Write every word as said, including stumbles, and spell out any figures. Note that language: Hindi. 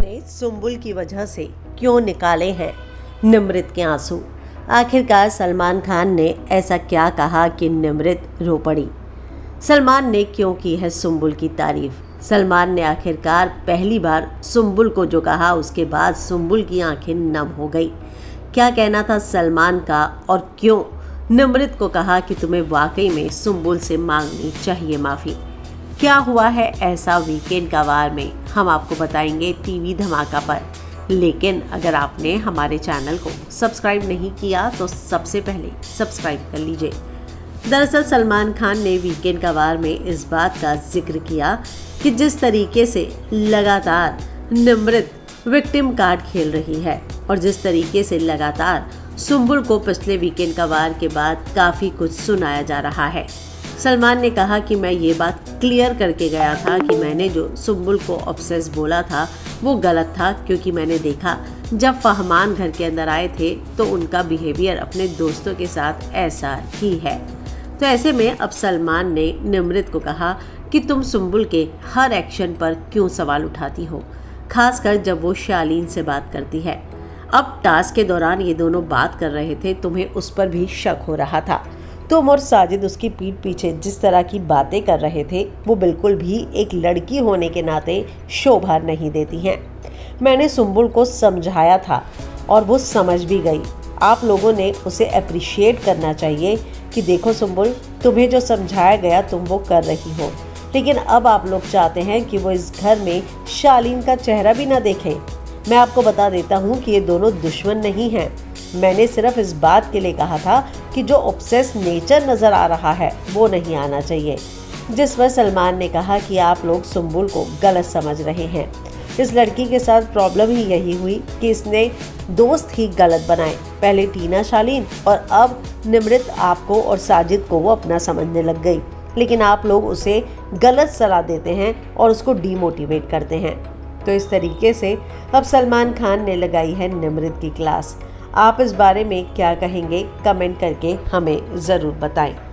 ने सुंबुल की वजह से क्यों निकाले हैं निमृत के आंसू। आखिरकार सलमान खान ने ऐसा क्या कहा कि निमृत रो पड़ी। सलमान ने क्यों की है सुंबुल की तारीफ। सलमान ने आखिरकार पहली बार सुंबुल को जो कहा उसके बाद सुंबुल की आंखें नम हो गई। क्या कहना था सलमान का और क्यों निमृत को कहा कि तुम्हें वाकई में सुंबुल से मांगनी चाहिए माफ़ी। क्या हुआ है ऐसा वीकेंड का वार में हम आपको बताएंगे टीवी धमाका पर। लेकिन अगर आपने हमारे चैनल को सब्सक्राइब नहीं किया तो सबसे पहले सब्सक्राइब कर लीजिए। दरअसल सलमान खान ने वीकेंड का वार में इस बात का जिक्र किया कि जिस तरीके से लगातार निमृत विक्टिम कार्ड खेल रही है और जिस तरीके से लगातार सुंबुल को पिछले वीकेंड का वार के बाद काफ़ी कुछ सुनाया जा रहा है। सलमान ने कहा कि मैं ये बात क्लियर करके गया था कि मैंने जो सुंबुल को ऑब्सेस बोला था वो गलत था, क्योंकि मैंने देखा जब फहमान घर के अंदर आए थे तो उनका बिहेवियर अपने दोस्तों के साथ ऐसा ही है। तो ऐसे में अब सलमान ने निमृत को कहा कि तुम सुंबुल के हर एक्शन पर क्यों सवाल उठाती हो, खासकर जब वो शालीन से बात करती है। अब टास्क के दौरान ये दोनों बात कर रहे थे, तुम्हें उस पर भी शक हो रहा था। तुम और साजिद उसकी पीठ पीछे जिस तरह की बातें कर रहे थे वो बिल्कुल भी एक लड़की होने के नाते शोभा नहीं देती हैं। मैंने सुंबुल को समझाया था और वो समझ भी गई। आप लोगों ने उसे अप्रिशिएट करना चाहिए कि देखो सुंबुल, तुम्हें जो समझाया गया तुम वो कर रही हो, लेकिन अब आप लोग चाहते हैं कि वो इस घर में शालीन का चेहरा भी ना देखें। मैं आपको बता देता हूँ कि ये दोनों दुश्मन नहीं हैं। मैंने सिर्फ इस बात के लिए कहा था कि जो ऑब्सेस नेचर नज़र आ रहा है वो नहीं आना चाहिए। जिस पर सलमान ने कहा कि आप लोग सुंबुल को गलत समझ रहे हैं। इस लड़की के साथ प्रॉब्लम ही यही हुई कि इसने दोस्त ही गलत बनाए। पहले टीना शालीन और अब निमृत आपको और साजिद को वो अपना समझने लग गई, लेकिन आप लोग उसे गलत सलाह देते हैं और उसको डीमोटिवेट करते हैं। तो इस तरीके से अब सलमान खान ने लगाई है निमृत की क्लास। आप इस बारे में क्या कहेंगे, कमेंट करके हमें ज़रूर बताएं।